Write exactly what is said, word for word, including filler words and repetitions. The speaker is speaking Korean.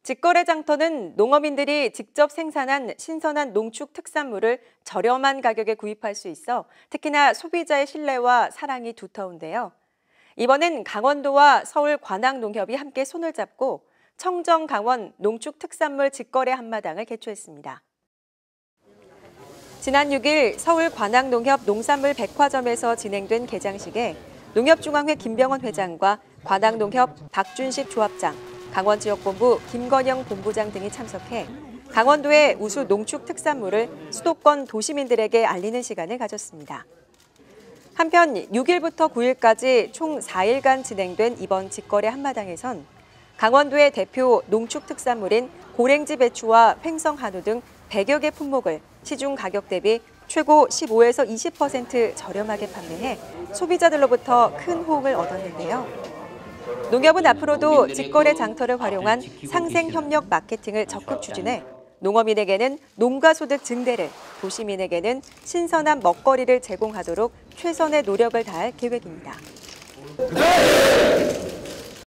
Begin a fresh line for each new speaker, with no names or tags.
직거래 장터는 농어민들이 직접 생산한 신선한 농축 특산물을 저렴한 가격에 구입할 수 있어 특히나 소비자의 신뢰와 사랑이 두터운데요. 이번엔 강원도와 서울 관악농협이 함께 손을 잡고 청정 강원 농축 특산물 직거래 한마당을 개최했습니다. 지난 육 일 서울 관악농협 농산물 백화점에서 진행된 개장식에 농협중앙회 김병원 회장과 관악농협 박준식 조합장, 강원지역본부 김건영 본부장 등이 참석해 강원도의 우수 농축 특산물을 수도권 도시민들에게 알리는 시간을 가졌습니다. 한편 육 일부터 구 일까지 총 사 일간 진행된 이번 직거래 한마당에선 강원도의 대표 농축 특산물인 고랭지 배추와 횡성 한우 등 백여 개 품목을 시중 가격 대비 최고 십오에서 이십 퍼센트 저렴하게 판매해 소비자들로부터 큰 호응을 얻었는데요. 농협은 앞으로도 직거래 장터를 활용한 상생협력 마케팅을 적극 추진해 농어민에게는 농가소득 증대를, 도시민에게는 신선한 먹거리를 제공하도록 최선의 노력을 다할 계획입니다.